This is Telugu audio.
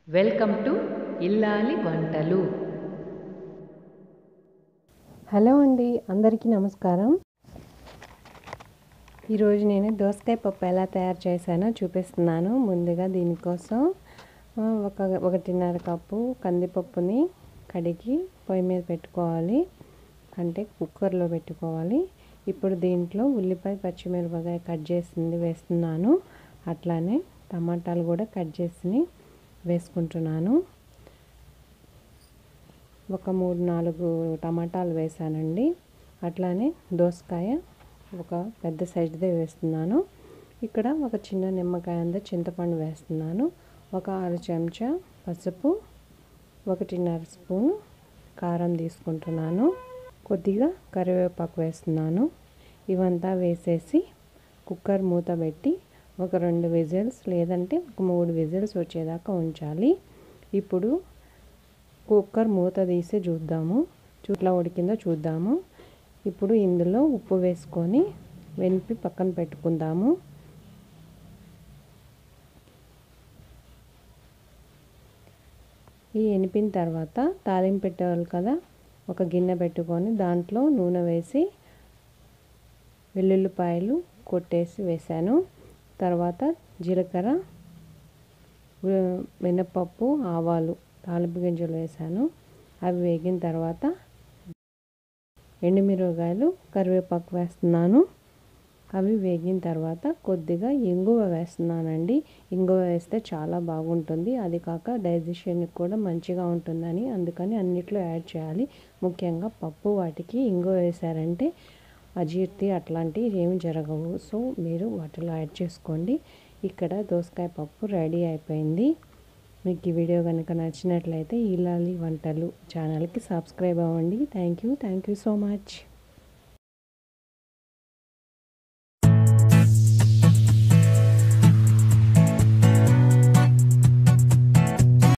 వెల్కమ్ టు ఇల్లాలి వంటలు. హలో అండి, అందరికీ నమస్కారం. ఈరోజు నేను దోసకాయ పప్పు ఎలా తయారు చేశానో చూపిస్తున్నాను. ముందుగా దీనికోసం ఒకటిన్నర కప్పు కందిపప్పుని కడిగి పొయ్యి మీద పెట్టుకోవాలి, అంటే కుక్కర్లో పెట్టుకోవాలి. ఇప్పుడు దీంట్లో ఉల్లిపాయ పచ్చిమిరపకాయ కట్ చేసింది వేస్తున్నాను. అట్లానే టమాటాలు కూడా కట్ చేసి వేసుకుంటున్నాను. ఒక 3-4 టమాటాలు వేసానండి. అట్లానే దోసకాయ ఒక పెద్ద సైజుదే వేస్తున్నాను. ఇక్కడ ఒక చిన్న నిమ్మకాయ అంత చింతపండు వేస్తున్నాను. ఒక 6 చెంచా పసుపు, 1.5 స్పూన్ కారం తీసుకుంటున్నాను. కొద్దిగా కరివేపాకు వేస్తున్నాను. ఇవంతా వేసేసి కుక్కర్ మూత పెట్టి ఒక 2 విజిల్స్ లేదంటే ఒక 3 విజిల్స్ వచ్చేదాకా ఉంచాలి. ఇప్పుడు కుక్కర్ మూత తీసి చూద్దాము, ఎట్లా ఉడికిందో చూద్దాము. ఇప్పుడు ఇందులో ఉప్పు వేసుకొని వెనిపి పక్కన పెట్టుకుందాము. ఈ ఎనిపిన తర్వాత తాలింపు పెట్టేవాళ్ళు కదా, ఒక గిన్నె పెట్టుకొని దాంట్లో నూనె వేసి వెల్లుల్లిపాయలు కొట్టేసి వేసాను. తర్వాత జీలకర్ర, మినపప్పు, ఆవాలు, తాలింపు గింజలు వేసాను. అవి వేగిన తర్వాత ఎండుమిరపకాయలు, కరివేపాకు వేస్తున్నాను. అవి వేగిన తర్వాత కొద్దిగా ఇంగువ వేస్తున్నానండి. ఇంగువ వేస్తే చాలా బాగుంటుంది, అది కాక డైజెషన్కి కూడా మంచిగా ఉంటుందని అందుకని అన్నిట్లో యాడ్ చేయాలి. ముఖ్యంగా పప్పు వాటికి ఇంగువ వేసారంటే అజీర్తి అట్లాంటివి ఏమి జరగవు. సో మీరు వాటిలో యాడ్ చేసుకోండి. ఇక్కడ దోసకాయ పప్పు రెడీ అయిపోయింది. మీకు ఈ వీడియో కనుక నచ్చినట్లయితే ఇల్లాలి వంటలు ఛానల్కి సబ్స్క్రైబ్ అవ్వండి. Thank you so much.